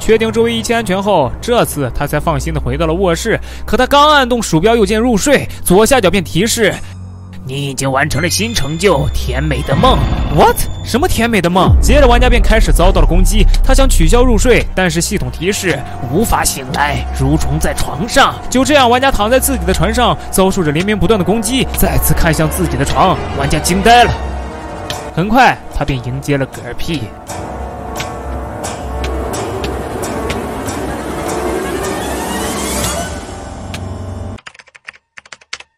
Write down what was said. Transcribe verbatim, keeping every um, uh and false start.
确定周围一切安全后，这次他才放心的回到了卧室。可他刚按动鼠标右键入睡，左下角便提示： 你已经完成了新成就——甜美的梦。 What？ 什么甜美的梦？接着玩家便开始遭到了攻击。他想取消入睡，但是系统提示无法醒来，蠕虫在床上。 就这样，玩家躺在自己的船上，遭受着连绵不断的攻击。再次看向自己的床，玩家惊呆了。很快，他便迎接了嗝屁。